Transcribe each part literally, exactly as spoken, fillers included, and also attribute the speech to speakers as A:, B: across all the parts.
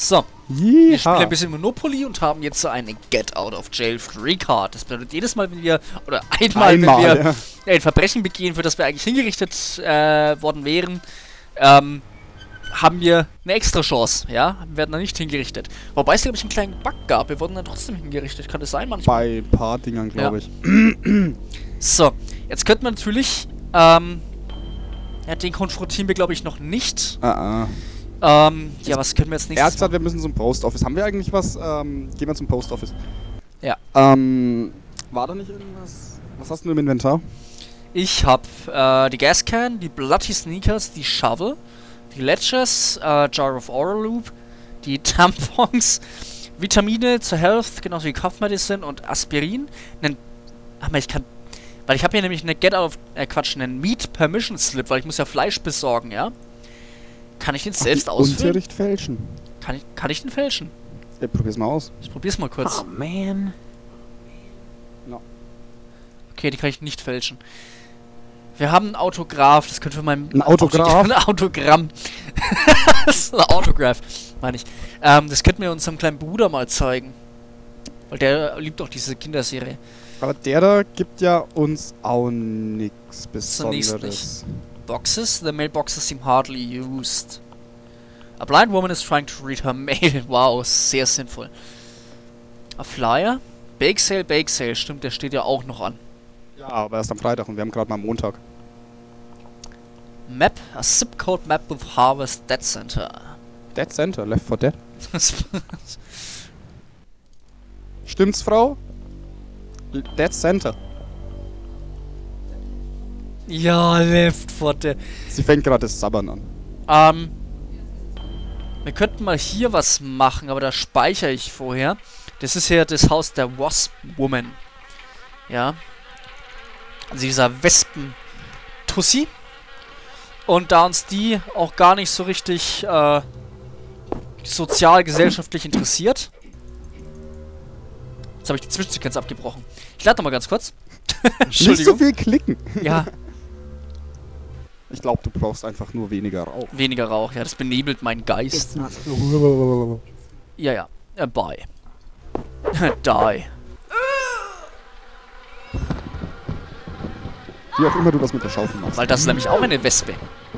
A: So.
B: Yeeha.
A: Wir spielen ein bisschen Monopoly und haben jetzt so eine Get Out of Jail Free Card. Das bedeutet, jedes Mal, wenn wir, oder einmal,
B: Einmal,
A: wenn wir
B: ja.
A: ein Verbrechen begehen, für das wir eigentlich hingerichtet äh, worden wären, ähm, haben wir eine extra Chance, ja? Wir werden dann nicht hingerichtet. Wobei es, glaube ich, einen kleinen Bug gab. Wir wurden dann trotzdem hingerichtet. Kann das sein manchmal?
B: Bei ein paar Dingern, glaube
A: Ja.
B: ich.
A: So, jetzt könnte man natürlich, ähm, ja, den konfrontieren wir, glaube ich, noch nicht.
B: Ah, ah.
A: Ähm, ja, was können wir jetzt
B: Er hat
A: nächstes
B: gesagt, wir müssen zum Post Office. Haben wir eigentlich was? Ähm, gehen wir zum Post Office.
A: Ja.
B: Ähm, war da nicht irgendwas? Was hast du im Inventar?
A: Ich hab äh, die Gascan, die Bloody Sneakers, die Shovel, die Ledgers, äh, Jar of Oral Loop, die Tampons, Vitamine zur Health, genauso wie Cough Medicine und Aspirin. Nen, ach mal, ich kann, weil ich habe hier nämlich eine Get Out of, äh, Quatsch, einen Meat Permission Slip, weil ich muss ja Fleisch besorgen, ja? Kann ich den selbst
B: Ach,
A: ausfüllen?
B: Unterricht fälschen.
A: Kann ich, kann ich den fälschen?
B: Ja, probier's mal aus.
A: Ich probier's mal kurz.
C: Oh man.
B: No.
A: Okay, die kann ich nicht fälschen. Wir haben ein Autograph, das könnte für mein...
B: Ein Autograph?
A: Ein Autogramm. Das ist ein Autograph, meine ich. Ähm, das könnten wir unserem kleinen Bruder mal zeigen. Weil der liebt auch diese Kinderserie.
B: Aber der da gibt ja uns auch nichts
A: Zunächst
B: Besonderes.
A: Boxes, the mailboxes seem hardly used. A blind woman is trying to read her mail. Wow, sehr sinnvoll. A flyer? Bake Sale, Bake Sale. Stimmt, der steht ja auch noch an.
B: Ja, aber erst am Freitag und wir haben gerade mal Montag.
A: Map, a zip code map with Harvest Dead Center.
B: Dead Center, Left four Dead. Stimmt's, Frau? L- Dead Center.
A: Ja, Left four Dead.
B: Sie fängt gerade das Sabbern an.
A: Ähm, wir könnten mal hier was machen, aber da speichere ich vorher. Das ist ja das Haus der Wasp Woman. Ja. Also dieser Wespen-Tussi. Und da uns die auch gar nicht so richtig äh, sozial-gesellschaftlich interessiert. Jetzt habe ich die Zwischensequenz abgebrochen. Ich lade noch mal ganz kurz.
B: Nicht so viel klicken.
A: Ja,
B: Ich glaube, du brauchst einfach nur weniger Rauch.
A: weniger Rauch. Ja, das benebelt meinen Geist.
C: It's not
A: Ja, ja. Äh, bye. Die.
B: Wie auch immer du das mit der Schaufel machst.
A: Weil das ist nämlich auch eine Wespe.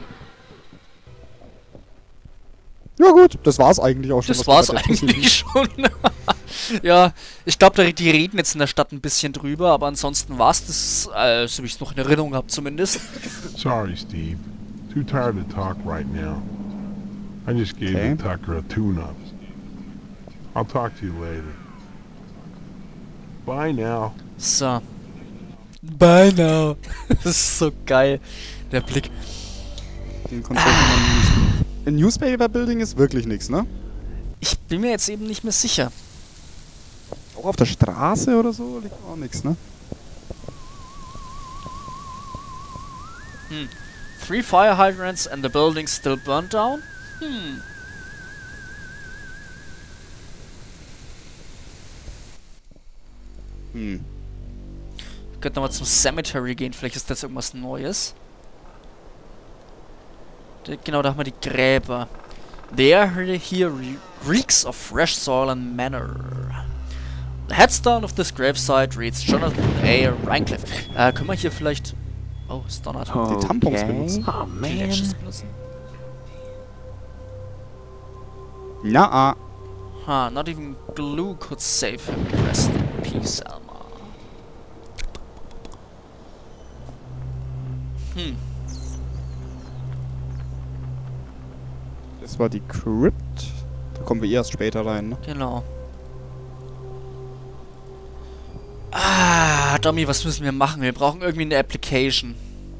B: Ja gut, das war's eigentlich auch schon.
A: Das
B: was
A: war's
B: wir bei der Tussi-
A: eigentlich schon. Ja, ich glaube, die reden jetzt in der Stadt ein bisschen drüber, aber ansonsten war's das, äh, so wie ich es noch in Erinnerung habe zumindest.
D: Sorry, Steve. Too tired to talk right now. I just gave
B: Okay.
D: the Tucker a tune-up. I'll talk to you later. Bye now.
A: So. Bye now. Das ist so geil. Der Blick.
B: Den Konzept man nicht. Ein Newspaper Building ist wirklich nichts, ne?
A: Ich bin mir jetzt eben nicht mehr sicher.
B: Auch auf der Straße oder so liegt auch nichts, ne?
A: Hm. Three fire hydrants and the building still burned down? Hm.
B: Hm.
A: Wir könnten nochmal zum Cemetery gehen, vielleicht ist das irgendwas Neues. Da, genau, da haben wir die Gräber. The air here re reeks of fresh soil and manure. The headstone of this gravesite reads Jonathan A. Rhinecliffe. Äh, können wir hier vielleicht... Oh, es donnert.
B: Die Tampons benutzen.
C: Oh
A: Die
C: man.
A: Ledges benutzen.
B: Na, ah.
A: Huh, not even glue could save him. Rest in peace, Alma. Hm.
B: Das war die Crypt. Da kommen wir erst später rein, ne?
A: Genau. Ah, Dummy, was müssen wir machen? Wir brauchen irgendwie eine Application.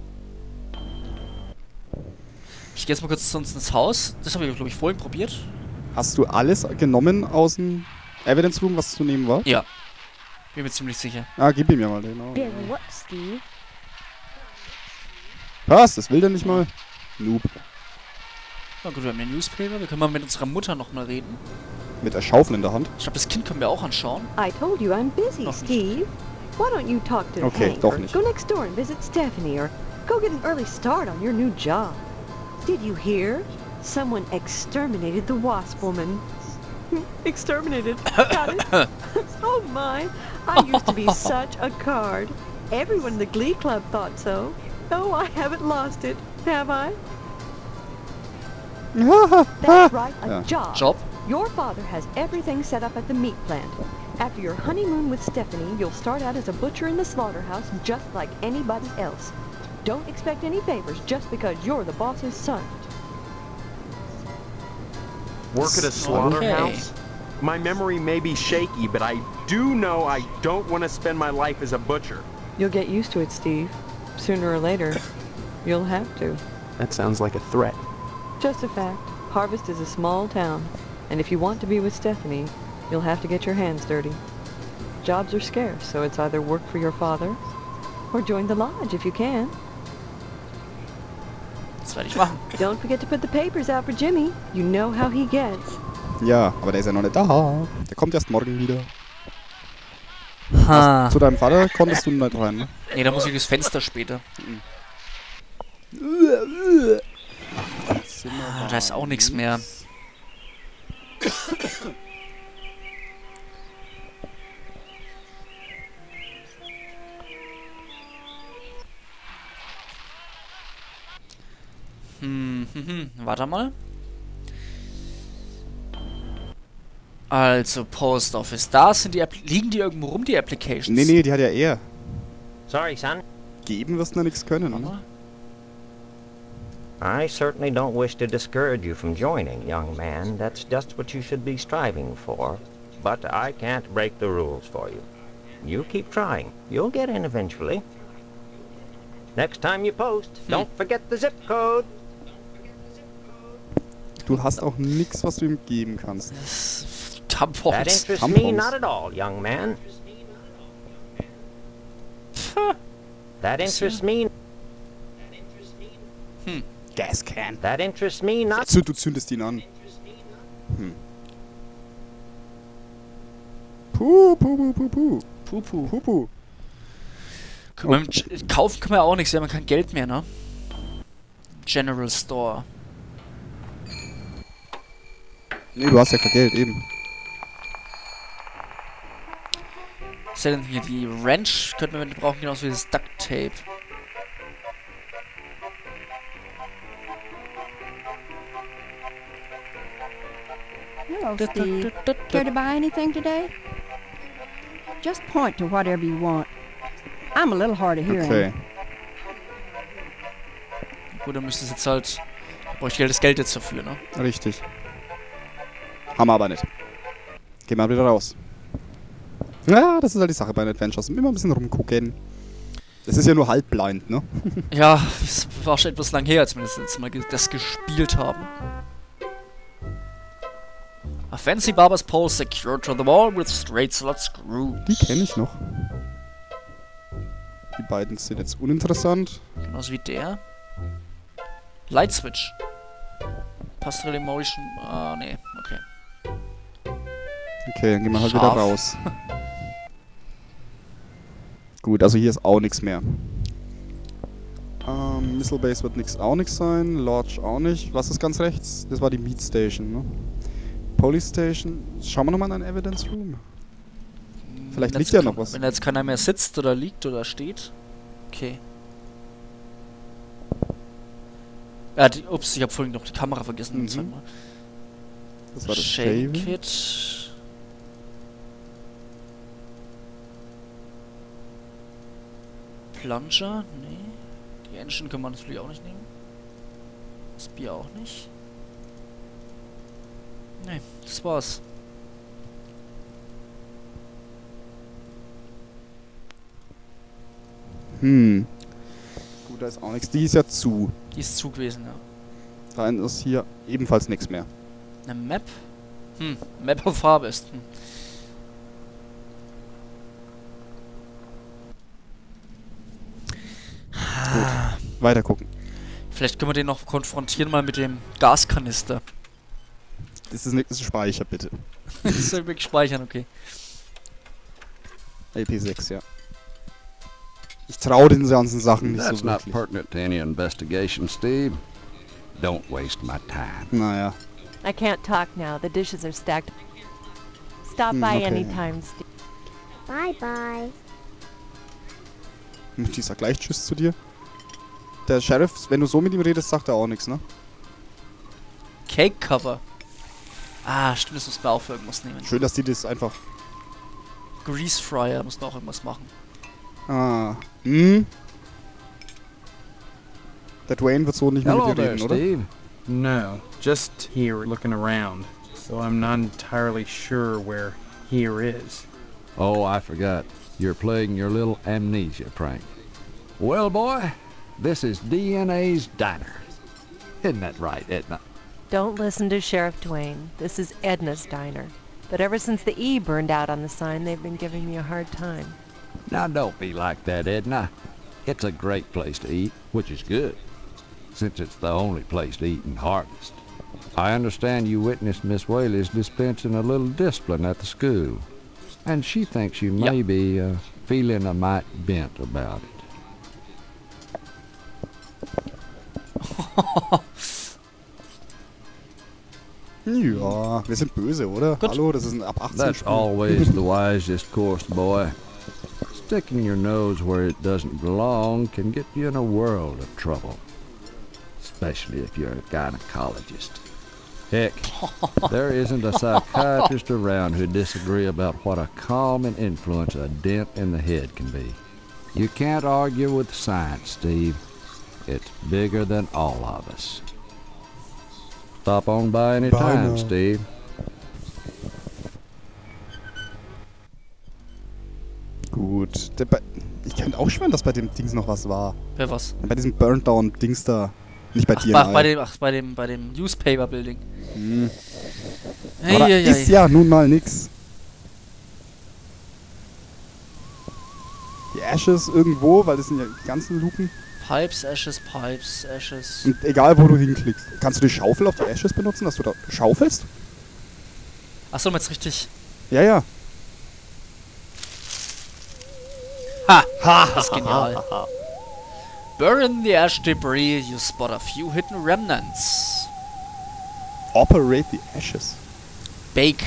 A: Ich gehe jetzt mal kurz zu uns ins Haus. Das habe ich, glaube ich, vorhin probiert.
B: Hast du alles genommen aus dem Evidence Room, was zu nehmen war?
A: Ja. Bin mir ziemlich sicher.
B: Ah, gib ihm ja mal den. Oh.
E: Then what, Steve?
B: Was? Das will der nicht mal? Noob.
A: Na gut, wir haben den Newspaper. Wir können mal mit unserer Mutter nochmal reden.
B: Mit der Schaufel in der Hand.
A: Ich glaube, das Kind können wir auch anschauen.
E: I told you I'm busy,
A: Noch nicht.
E: Steve. Why don't you talk to
B: Okay,
E: Hank
B: doch
E: or
B: nicht.
E: go next door and visit Stephanie or go get an early start on your new job? Did you hear? Someone exterminated the wasp woman. Exterminated. Got it? Oh my. I used to be such a card. Everyone in the Glee Club thought so. Oh, I haven't lost it, have I? That's right, a
B: Ja.
E: job.
A: Job?
E: Your father has everything set up at the meat plant. After your honeymoon with Stephanie, you'll start out as a butcher in the slaughterhouse just like anybody else. Don't expect any favors just because you're the boss's son.
C: Work at a slaughterhouse? My memory may be shaky, but I do know I don't want to spend my life as a butcher.
E: You'll get used to it, Steve. Sooner or later, you'll have to.
C: That sounds like a threat.
E: Just a fact. Harvest is a small town, and if you want to be with Stephanie, you'll have to get your hands dirty. Jobs are scarce, so it's either work for your father, or join the lodge if you can.
A: Das werde ich machen.
E: Don't forget to put the papers out for Jimmy. You know how he gets.
B: Ja, aber der ist ja noch nicht da. Der kommt erst morgen wieder.
A: Ha.
B: Zu deinem Vater konntest du nicht rein, ne?
A: Nee, da muss ich durchs Fenster später. Ah, da ist auch nichts mehr. Hm, hm, hm, warte mal. Also, Post Office. Da sind die App liegen die irgendwo rum, die Applications?
B: Nee, nee, die hat ja er.
F: Sorry, son.
B: Geben wirst du noch nichts können,
A: Warte
B: ne?
A: mal.
F: I certainly don't wish to discourage you from joining, young man. That's just what you should be striving for. But I can't break the rules for you. You keep trying. You'll get in eventually. Next time you post, don't forget the zip code.
B: Du hast auch nichts, was du ihm geben kannst.
A: Das
F: That
A: Tampons.
F: interests me
B: Tampons.
F: not at all, young man. That interests me.
B: Gascan.
F: That interests me not.
B: Zünd, du zündest ihn an. Hm. Puh, puh, puh, puh, puh.
A: Pupu.
B: Puh, puh.
A: Guck mal, kaufen können wir auch nichts, wir haben kein Geld mehr, ne? General Store.
B: Nee, du hast ja kein Geld, eben.
A: Was ist denn hier? Die Wrench könnten wir brauchen, genauso wie das Duct Tape.
G: Hello, Steve. Care to buy anything today? Just point to whatever you want. I'm a little hard of hearing.
B: Okay.
A: Gut, dann müsste es jetzt halt... Da brauche ich halt das Geld jetzt dafür, ne?
B: Richtig. Haben wir aber nicht. Geh mal wieder raus. Ja, das ist halt die Sache bei den Adventures. Immer ein bisschen rumgucken. Das ist ja nur halb blind, ne?
A: Ja, es war schon etwas lang her, als wir das letzte Mal ge das gespielt haben. A fancy barber's pole secured to the wall with straight slot screws.
B: Die kenne ich noch. Die beiden sind jetzt uninteressant.
A: Genauso wie der. Light Switch. Pastoral Emotion. Ah, nee, okay.
B: Okay, dann gehen wir halt
A: Scharf.
B: wieder raus. Gut, also hier ist auch nichts mehr. Ähm, Missile Base wird nix, auch nichts sein. Lodge auch nicht. Was ist ganz rechts? Das war die Meat Station, ne? Police Station. Schauen wir nochmal in einen Evidence Room. Vielleicht
A: Wenn
B: liegt
A: jetzt
B: ja
A: ke-
B: noch was.
A: Wenn jetzt keiner mehr sitzt oder liegt oder steht. Okay. Ja, die, ups, ich habe vorhin noch die Kamera vergessen.
B: Mhm.
A: Zweimal.
B: Das war das
A: Shake
B: Shaving.
A: It. Plunger? Nee. Die Engine kann man natürlich auch nicht nehmen. Das Bier auch nicht. Nee, das war's.
B: Hm. Gut, da ist auch nichts. Die ist ja zu.
A: Die ist zu gewesen, ja.
B: Da ist hier ebenfalls nichts mehr.
A: Eine Map? Hm, Map of Harvest. Hm.
B: Weiter gucken.
A: Vielleicht können wir den noch konfrontieren mal mit dem Gaskanister.
B: Das ist, nicht, das ist Speicher, bitte.
A: Das ist ja wirklich speichern, okay.
B: L P sechs, ja. Ich traue den ganzen Sachen nicht
H: That's
B: so
H: not
B: wirklich.
H: pertinent to any investigation, Steve. Don't waste my time.
B: Naja.
E: I can't talk now. The dishes are stacked.
I: Stop
B: Hm,
I: by
B: okay.
I: anytime, Steve.
J: Bye bye.
B: Die sagt gleich Tschüss zu dir. Der Sheriff, wenn du so mit ihm redest, sagt er auch nichts, ne?
A: Cake Cover. Ah, stimmt, das muss man auch für irgendwas nehmen.
B: Schön, dass die das einfach...
A: Grease Fryer muss man auch irgendwas machen.
B: Ah. Hm. Der Dwayne wird so nicht mehr
H: Hello
B: mit dir
H: there,
B: reden, oder?
H: Steve.
K: No, just here looking around. So I'm not entirely sure where here is.
H: Oh, I forgot. You're playing your little amnesia prank. Well, boy, this is D N A's diner. Isn't that right, Edna?
I: Don't listen to Sheriff Dwayne. This is Edna's diner. But ever since the E burned out on the sign, they've been giving me a hard time.
H: Now, don't be like that, Edna. It's a great place to eat, which is good, since it's the only place to eat in Harvest. I understand you witnessed Miss Whaley's dispensing a little discipline at the school, and she thinks you may
A: Yep.
H: be uh, feeling a mite bent about it.
B: Ja, wir sind böse, oder?
A: Gut.
B: Hallo, das ist ein ab achtzehn
H: That's
B: Spiel.
H: always the wisest course, boy. Sticking your nose where it doesn't belong can get you in a world of trouble. Especially if you're a gynecologist. Heck, there isn't a psychiatrist around who'd disagree about what a calming influence a dent in the head can be. You can't argue with science, Steve. It's bigger than all of us. Stop on by any
B: Bye
H: time,
B: now.
H: Steve.
B: Gut. Der bei ich könnte auch schwören, dass bei dem Dings noch was war.
A: Wer was?
B: Bei diesem Burndown-Dings da. Nicht bei
A: Ach,
B: dir,
A: bei, bei dem, ach, bei dem, bei dem Newspaper Building.
B: Hm.
A: Hey,
B: Aber da
A: hey,
B: ist
A: hey.
B: ja nun mal nix. Die Ashes irgendwo, weil das sind ja die ganzen Luken.
A: Pipes, Ashes, Pipes, Ashes.
B: Und egal, wo du hinklickst. Kannst du die Schaufel auf die Ashes benutzen, dass du da schaufelst?
A: Achso, jetzt richtig.
B: Ja, ja.
A: Ha! Ha! Das ist genial. Burn the ash debris, you spot a few hidden remnants.
B: Operate the Ashes.
A: Bake.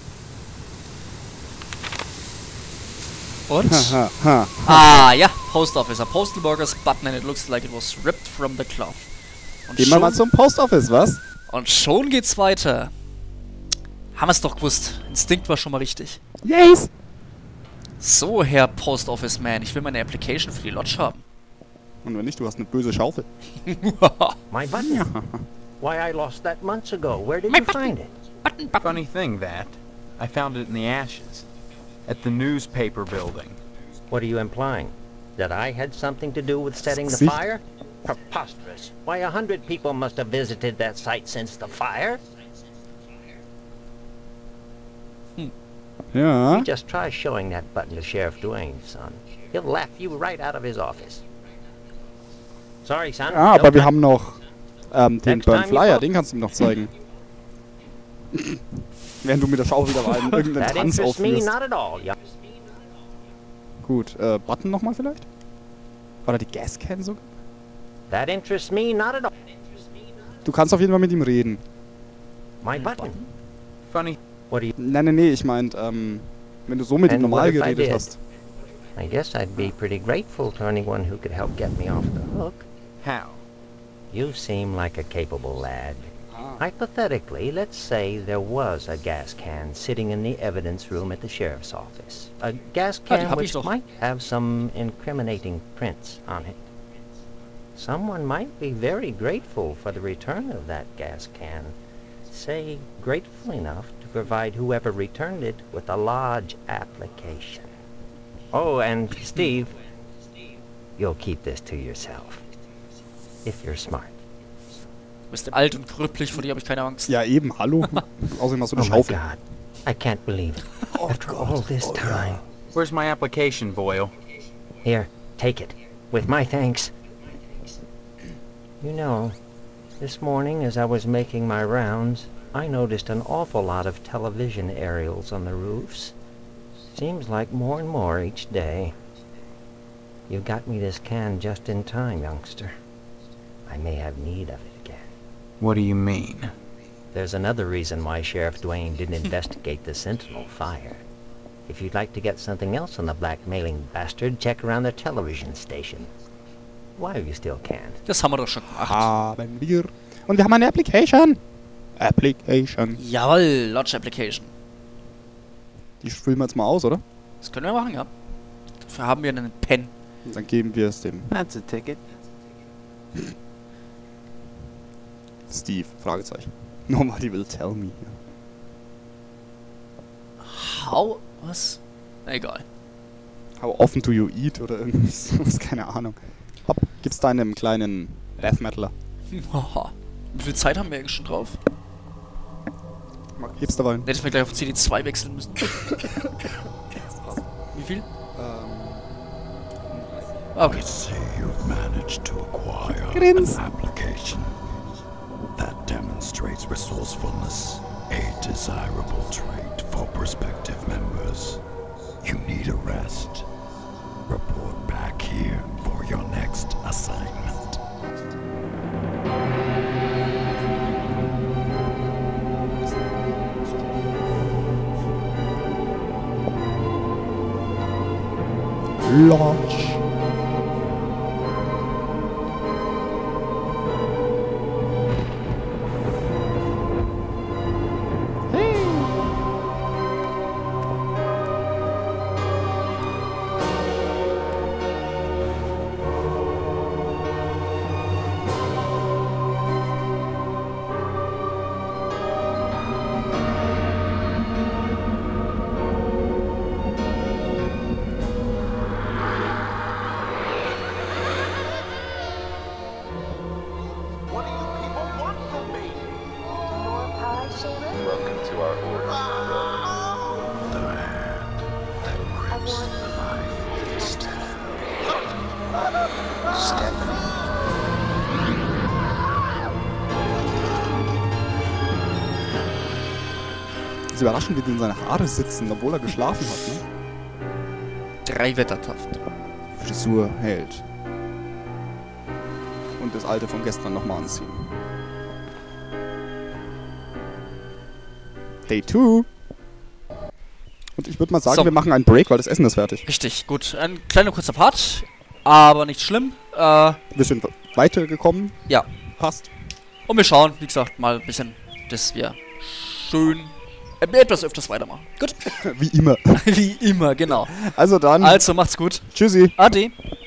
A: Und?
B: Ha, ha.
A: Ah, ja, Post Office. A postal worker's button and it looks like it was ripped from the cloth. Und
B: Gehen wir mal zum Post Office, was?
A: Und schon geht's weiter. Haben wir's doch gewusst. Instinkt war schon mal richtig.
B: Yes!
A: So, Herr Post Office Man, ich will meine Application für die Lodge haben.
B: Und wenn nicht, du hast eine böse Schaufel.
F: My button. Why, I lost that months ago. Where did you find it?
A: Button, button.
K: Funny thing, that. I found it in the ashes. At the newspaper building.
F: What are you implying? That I had something to do with setting the
B: Gesicht.
F: fire? Preposterous. Why, a hundred people must have visited that site since the fire.
B: Ja.
F: You just try showing that button to Sheriff Dwayne, son. He'll laugh you right out of his office. Sorry, son.
B: Ah, aber
F: No
B: wir
F: time.
B: haben noch ähm, den
F: Next
B: Burn
F: time you
B: Flyer,
F: go.
B: den kannst du ihm noch zeigen. Während du mit der Schaufel da rein irgendeinen
F: That
B: Tanz
F: interests me
B: aufführst.
F: not at all, young.
B: Gut, äh, Button nochmal vielleicht? Oder die Gascan sogar?
F: That interests me not at all.
B: Du kannst auf jeden Fall mit ihm reden.
F: My button.
K: Funny.
F: What do you...
B: Nein, nein, nee, ich meint, ähm, wenn du so mit ihm
F: And
B: normal
F: what if I
B: geredet
F: did?
B: hast.
F: I guess I'd be pretty grateful to anyone who could help get me off the hook.
K: How?
F: You seem like a capable lad. Hypothetically, let's say there was a gas can sitting in the evidence room at the sheriff's office. A gas
A: Ah, die
F: can
A: hab ich
F: which
A: doch.
F: might have some incriminating prints on it. Someone might be very grateful for the return of that gas can. Say, grateful enough to provide whoever returned it with a lodge application. Oh, and Steve, you'll keep this to yourself. If you're smart.
A: Du bist alt und krüppelig, vor dir habe ich keine Angst.
B: Ja, eben, hallo. Außerdem hast du
F: Oh
B: eine
F: my
B: Schaufel.
F: God, I can't believe it. After all this time.
K: Where's my application, Boyle?
F: Here, take it. With my thanks. You know, this morning as I was making my rounds, I noticed an awful lot of television aerials on the roofs. Seems like more and more each day. You got me this can just in time, youngster. I may have need of it again.
K: What do you mean?
F: there's another reason why Sheriff Dwayne didn't investigate the Sentinel fire. If you'd like to get something else on the blackmailing bastard, check around the television station. Why you still can't?
A: Das haben wir doch schon gemacht.
B: Haben wir. Und wir haben eine Application. Application.
A: Jawohl, Lodge Application.
B: Die füllen wir jetzt mal aus, oder?
A: Das können wir machen, ja. Dafür haben wir einen Pen.
B: Und dann geben wir es dem
C: That's a ticket.
B: Steve, Fragezeichen. Nobody will tell me.
A: How? Was? Egal.
B: How often do you eat? Oder irgendwas, keine Ahnung. Hopp, gibt's da einen kleinen Death Metaler?
A: Haha. Wie viel Zeit haben wir eigentlich schon drauf?
B: Gibt's da Wein?
A: Hätten wir gleich auf C D zwei wechseln müssen. Wie viel? Okay.
L: Say you've managed to acquire
B: Grins.
L: an application that demonstrates resourcefulness, a desirable trait for prospective members. You need a rest. Report back here for your next assignment.
B: Launch.
L: Welcome to our order. The hand that grips the life of the Stephanie.
B: Es ist überraschend, wie denn seine Haare sitzen, obwohl er geschlafen hat, ne?
A: Drei Wettertaft.
B: Frisur hält. Und das alte von gestern nochmal anziehen. Day two. Und ich würde mal sagen,
A: So.
B: wir machen einen Break, weil das Essen ist fertig.
A: Richtig, gut. Ein kleiner kurzer Part, aber nicht schlimm. Äh,
B: wir sind weitergekommen.
A: Ja.
B: Passt.
A: Und wir schauen, wie gesagt, mal ein bisschen, dass wir schön äh, etwas öfters weitermachen. Gut.
B: Wie immer.
A: Wie immer, genau.
B: Also dann.
A: Also macht's gut.
B: Tschüssi.
A: Ade.